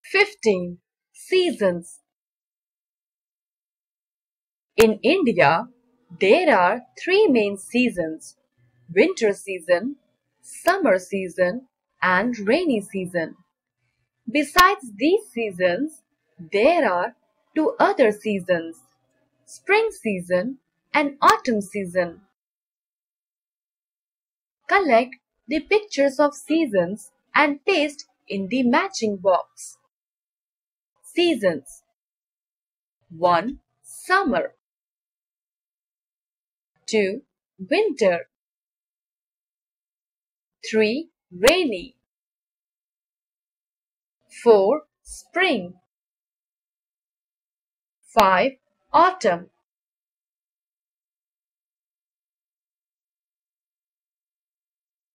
15. Seasons. In India, there are three main seasons: winter season, summer season, and rainy season. Besides these seasons, there are two other seasons: spring season and autumn season. Collect the pictures of seasons and paste in the matching box. Seasons: 1. Summer. 2. Winter. 3. Rainy. 4. Spring. 5. Autumn.